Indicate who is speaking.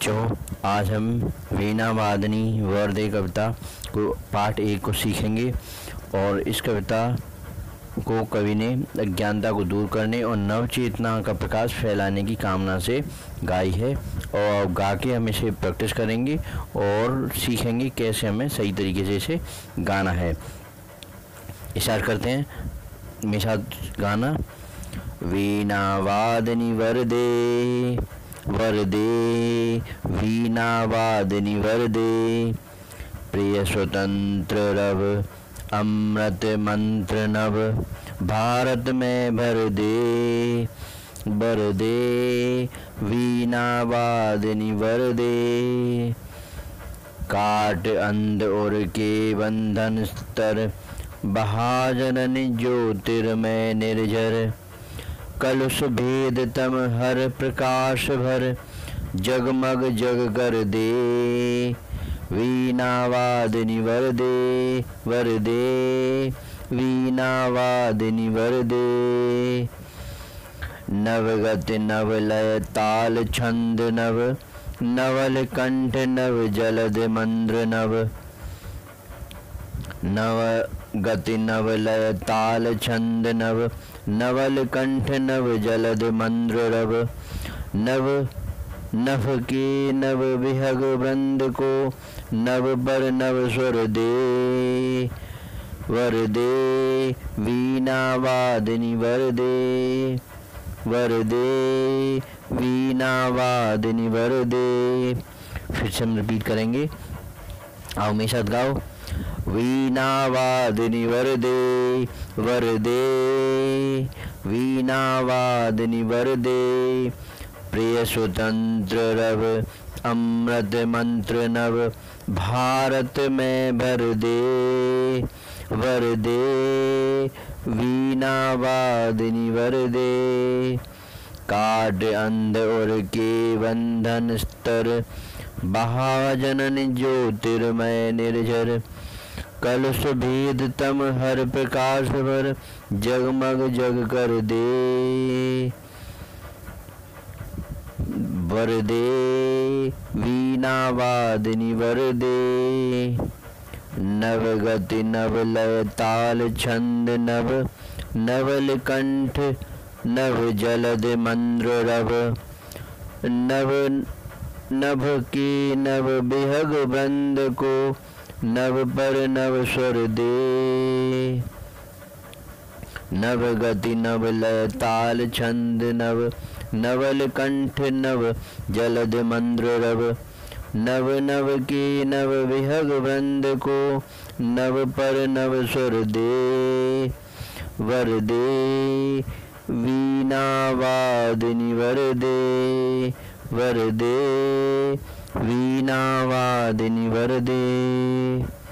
Speaker 1: बच्चों, आज हम वीणा वादनी वर्दे कविता को पाठ 1 को सीखेंगे और इस कविता को कवि ने अज्ञानता को दूर करने और नव चेतना का प्रकाश फैलाने की कामना से गाई है। और गा के हम इसे प्रैक्टिस करेंगे और सीखेंगे कैसे हमें सही तरीके से इसे गाना है। स्टार्ट करते हैं, मेरे साथ गाना। वीणा वादनी वर्दे वर्दे, वीणा वादनी वर्दे, प्रिय स्वतंत्र रव, अमृत मंत्र नव, भारत में भर दे भर दे। वीणा वादनी वर्दे, काट अंध और के बंधन स्तर, बहाजनन ज्योतिर्मय निर्जर, कलुष भेद तम हर प्रकाश भर, जगमग जग कर दे। वीणा वादनी वर्दे वर्दे, वीणा वादनी वर्दे, नवगति नवलय ताल छंद नव, नवल कंठ नव जलद मंद्र नव, नव गति नवलय ताल छंद नव, नवल कंठ नव जलद मंद्र रव, नव नभ के नव विहग वृंद को, नव पर नव स्वर दे वर दे। वीणा वादनी वर्दे वर्दे, वीणा वादनी वर्दे। फिर से हम रिपीट करेंगे, आओ मेरे साथ गाओ। वीणा वादनी वर्दे वर्दे, वीणा वादनी वर्दे, प्रिय स्वतंत्र रव, अमृत मंत्र नव, भारत में भर दे भर दे। वीणा वादनी वर्दे, काट अंध और के बंधन स्तर, बहाजनन ज्योतिर्मय निर्जर, कलुष भेद तम हर प्रकाश भर, जगमग जग कर दे वर्दे। वीणा वादनी वर्दे, नवगति नवलय ताल छंद नव, नवल कंठ नव जलद मंद्र रव, नव नभ के नव बिहग वृंद को, नव पर नव स्वर दे। नव गति नव लय ताल छंद नव, नवल कंठ नव जलद मंद्र रव, नव नव के नव विहग वृंद को, नव पर नव स्वर दे वर दे। वीणा वादनी वर्दे वर्दे, वीणा वादनी वर्दे।